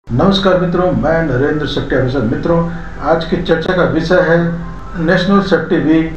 नमस्कार मित्रों, मैं नरेंद्र सेफ्टी ऑफिसर। मित्रों, आज की चर्चा का विषय है नेशनल सेफ्टी वीक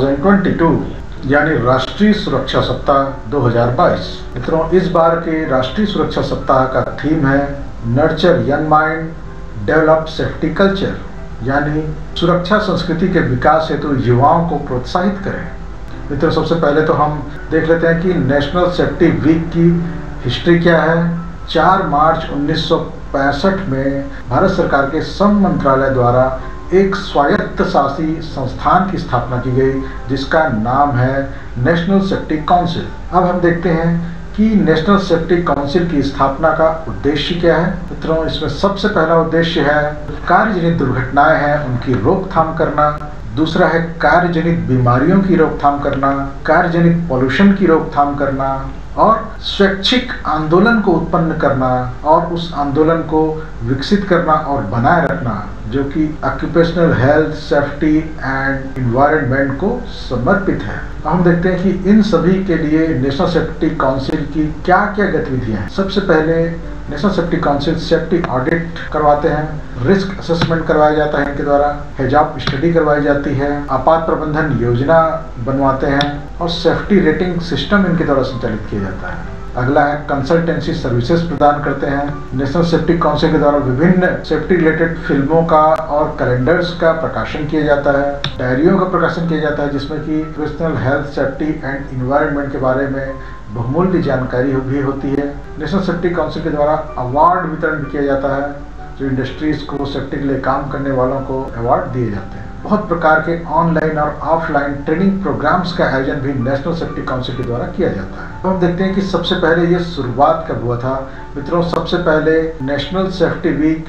2022 यानी राष्ट्रीय सुरक्षा सप्ताह 2022। मित्रों, इस बार के राष्ट्रीय सुरक्षा सप्ताह का थीम है nurture young mind, develop safety culture, यानी सुरक्षा संस्कृति के विकास हेतु युवाओं को प्रोत्साहित करें। मित्रों, सबसे पहले तो हम देख लेते हैं कि नेशनल सेफ्टी वीक की हिस्ट्री क्या है। 4 मार्च 1965 में भारत सरकार के श्रम मंत्रालय द्वारा एक स्वायत्त शासी संस्थान की स्थापना की गई, जिसका नाम है नेशनल सेफ्टी काउंसिल। अब हम देखते हैं कि नेशनल सेफ्टी काउंसिल की स्थापना का उद्देश्य क्या है। मित्रों, इसमें सबसे पहला उद्देश्य है कार्यजनित दुर्घटनाएं हैं उनकी रोकथाम करना। दूसरा है कार्यजनित बीमारियों की रोकथाम करना, कार्यजनित पॉल्यूशन की रोकथाम करना और स्वैच्छिक आंदोलन को उत्पन्न करना और उस आंदोलन को विकसित करना और बनाए रखना, जो कि occupational health, safety and environment को समर्पित है। हम देखते हैं कि इन सभी के लिए नेशनल सेफ्टी काउंसिल की क्या क्या गतिविधियां हैं। सबसे पहले national safety council safety audit करवाते हैं, रिस्क असेसमेंट करवाया जाता है इनके द्वारा, हेजाब स्टडी करवाई जाती है, आपात प्रबंधन योजना बनवाते हैं और सेफ्टी रेटिंग सिस्टम इनके द्वारा संचालित किया जाता है। अगला है कंसल्टेंसी सर्विसेज प्रदान करते हैं। नेशनल सेफ्टी काउंसिल के द्वारा विभिन्न सेफ्टी रिलेटेड फिल्मों का और कैलेंडर्स का प्रकाशन किया जाता है, डायरियों का प्रकाशन किया जाता है, जिसमें कि personal health, safety and environment के बारे में बहुमूल्य जानकारी भी होती है। नेशनल सेफ्टी काउंसिल के द्वारा अवार्ड वितरण भी किया जाता है, जो इंडस्ट्रीज को सेफ्टी के लिए काम करने वालों को अवार्ड दिए जाते हैं। बहुत प्रकार के ऑनलाइन और ऑफलाइन ट्रेनिंग प्रोग्राम्स का आयोजन भी नेशनल सेफ्टी काउंसिल के द्वारा किया जाता है। तो हम देखते हैं कि सबसे पहले ये शुरुआत कब हुआ था। मित्रों, सबसे पहले नेशनल सेफ्टी वीक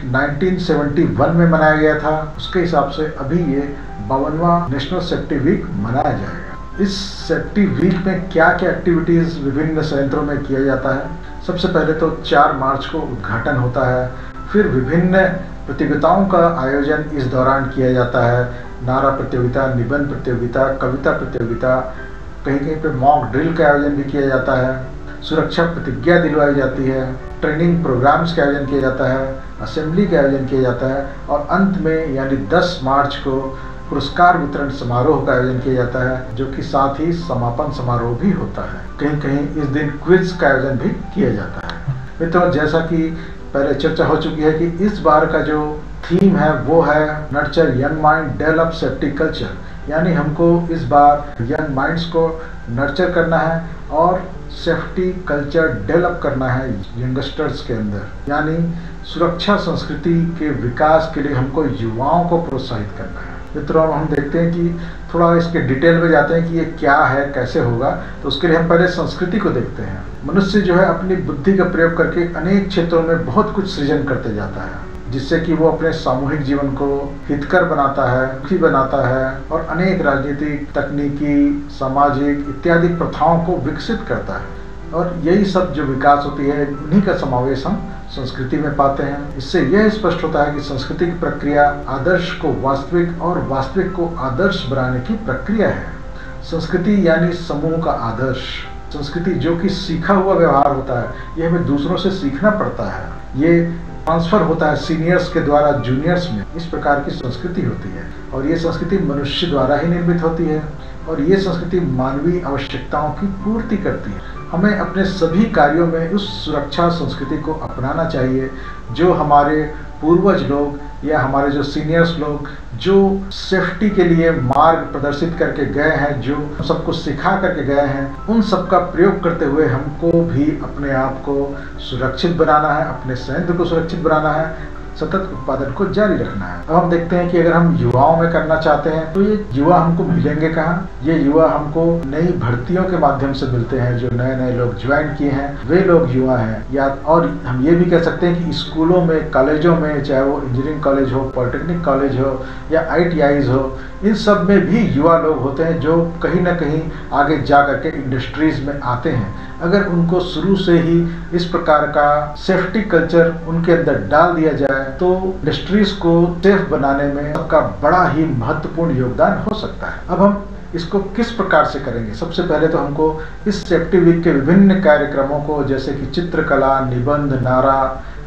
1971 में मनाया गया था। उसके हिसाब से अभी ये 52वां नेशनल सेफ्टी वीक मनाया जाएगा। इस सेफ्टी वीक में क्या क्या एक्टिविटीज विभिन्न संयंत्रों में किया जाता है। सबसे पहले तो 4 मार्च को उद्घाटन होता है, फिर विभिन्न प्रतियोगिताओं का आयोजन इस दौरान किया जाता है। नारा प्रतियोगिता, निबंध प्रतियोगिता, कविता प्रतियोगिता, कहीं कहीं पे मॉक ड्रिल का आयोजन भी किया जाता है, सुरक्षा प्रतिज्ञा दिलवाई जाती है, ट्रेनिंग प्रोग्राम्स का आयोजन किया जाता है, असेंबली का आयोजन किया जाता है और अंत में यानी 10 मार्च को पुरस्कार वितरण समारोह का आयोजन किया जाता है, जो कि साथ ही समापन समारोह भी होता है। कहीं कहीं इस दिन क्विज का आयोजन भी किया जाता है। मित्रों, जैसा कि पहले चर्चा हो चुकी है कि इस बार का जो थीम है वो है nurture young mind, develop safety culture, यानी हमको इस बार यंग माइंड्स को नर्चर करना है और सेफ्टी कल्चर डेवलप करना है यंगस्टर्स के अंदर, यानी सुरक्षा संस्कृति के विकास के लिए हमको युवाओं को प्रोत्साहित करना है। मित्रों, हम देखते हैं कि थोड़ा इसके डिटेल में जाते हैं कि ये क्या है, कैसे होगा। तो उसके लिए हम पहले संस्कृति को देखते हैं। मनुष्य जो है अपनी बुद्धि का प्रयोग करके अनेक क्षेत्रों में बहुत कुछ सृजन करते जाता है, जिससे कि वो अपने सामूहिक जीवन को हितकर बनाता है, सुखी बनाता है और अनेक राजनीतिक, तकनीकी, सामाजिक इत्यादि प्रथाओं को विकसित करता है। और यही सब जो विकास होती है, उन्हीं का समावेश हम संस्कृति में पाते हैं। इससे यह स्पष्ट होता है कि संस्कृति की प्रक्रिया आदर्श को वास्तविक और वास्तविक को आदर्श बनाने की प्रक्रिया है। संस्कृति यानी समूह का आदर्श। संस्कृति जो कि सीखा हुआ व्यवहार होता है, ये हमें दूसरों से सीखना पड़ता है। ये ट्रांसफर होता है सीनियर्स के द्वारा जूनियर्स में। इस प्रकार की संस्कृति होती है और ये संस्कृति मनुष्य द्वारा ही निर्मित होती है और ये संस्कृति मानवीय आवश्यकताओं की पूर्ति करती है। हमें अपने सभी कार्यों में उस सुरक्षा संस्कृति को अपनाना चाहिए जो हमारे पूर्वज लोग या हमारे जो सीनियर्स लोग जो सेफ्टी के लिए मार्ग प्रदर्शित करके गए हैं, जो सबको सिखा करके गए हैं, उन सब का प्रयोग करते हुए हमको भी अपने आप को सुरक्षित बनाना है, अपने संयंत्र को सुरक्षित बनाना है, सतत उत्पादन को जारी रखना है। अब हम देखते हैं कि अगर हम युवाओं में करना चाहते हैं तो ये युवा हमको मिलेंगे कहाँ। ये युवा हमको नई भर्तियों के माध्यम से मिलते हैं। जो नए नए लोग ज्वाइन किए हैं वे लोग युवा हैं। या और हम ये भी कह सकते हैं कि स्कूलों में, कॉलेजों में, चाहे वो इंजीनियरिंग कॉलेज हो, पॉलिटेक्निक कॉलेज हो या ITIs हो, इन सब में भी युवा लोग होते हैं जो कहीं ना कहीं आगे जा करके इंडस्ट्रीज में आते हैं। अगर उनको शुरू से ही इस प्रकार का सेफ्टी कल्चर उनके अंदर डाल दिया जाए तो इंडस्ट्रीज को सेफ बनाने में सबका बड़ा ही महत्वपूर्ण योगदान हो सकता है। अब हम इसको किस प्रकार से करेंगे। सबसे पहले तो हमको इस सेफ्टी वीक के विभिन्न कार्यक्रमों को, जैसे कि चित्रकला, निबंध, नारा,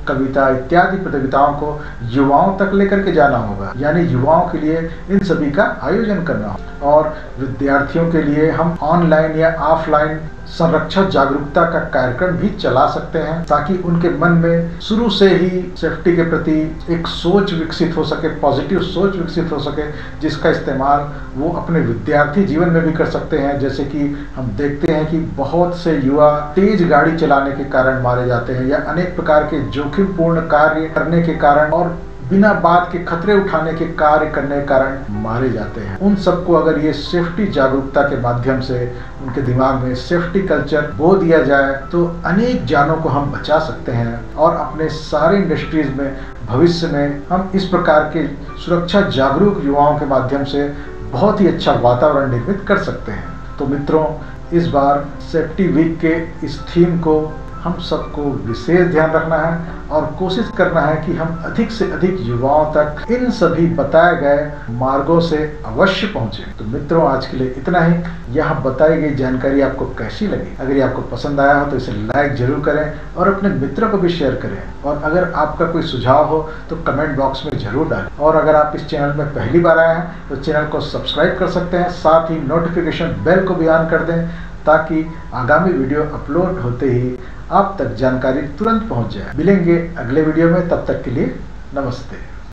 कविता इत्यादि प्रतियोगिताओं को युवाओं तक लेकर के जाना होगा, यानी युवाओं के लिए इन सभी का आयोजन करना होगा। और विद्यार्थियों के लिए हम ऑनलाइन या ऑफलाइन संरक्षण जागरूकता का कार्यक्रम भी चला सकते हैं, ताकि उनके मन में शुरू से ही सेफ्टी के प्रति एक सोच विकसित हो सके, पॉजिटिव सोच विकसित हो सके, जिसका इस्तेमाल वो अपने विद्यार्थी जीवन में भी कर सकते हैं। जैसे कि हम देखते हैं कि बहुत से युवा तेज गाड़ी चलाने के कारण मारे जाते हैं, या अनेक प्रकार के जोखिमपूर्ण कार्य करने के कारण और बिना बात के खतरे उठाने के कार्य करने के कारण मारे जाते हैं। उन सबको अगर ये सेफ्टी जागरूकता के माध्यम से उनके दिमाग में सेफ्टी कल्चर बो दिया जाए तो अनेक जानों को हम बचा सकते हैं, और अपने सारे इंडस्ट्रीज में भविष्य में हम इस प्रकार के सुरक्षा जागरूक युवाओं के माध्यम से बहुत ही अच्छा वातावरण निर्मित कर सकते हैं। तो मित्रों, इस बार सेफ्टी वीक के इस थीम को हम सबको विशेष ध्यान रखना है और कोशिश करना है कि हम अधिक से अधिक युवाओं तक इन सभी बताए गए मार्गों से अवश्य पहुंचे। तो मित्रों, आज के लिए इतना ही। यह बताई गई जानकारी आपको कैसी लगी? अगर ये आपको पसंद आया हो तो इसे लाइक जरूर करें और अपने मित्रों को भी शेयर करें। और अगर आपका कोई सुझाव हो तो कमेंट बॉक्स में जरूर डालें। और अगर आप इस चैनल में पहली बार आए हैं तो चैनल को सब्सक्राइब कर सकते हैं, साथ ही नोटिफिकेशन बेल को भी ऑन कर दें, ताकि आगामी वीडियो अपलोड होते ही आप तक जानकारी तुरंत पहुंच जाए। मिलेंगे अगले वीडियो में, तब तक के लिए नमस्ते।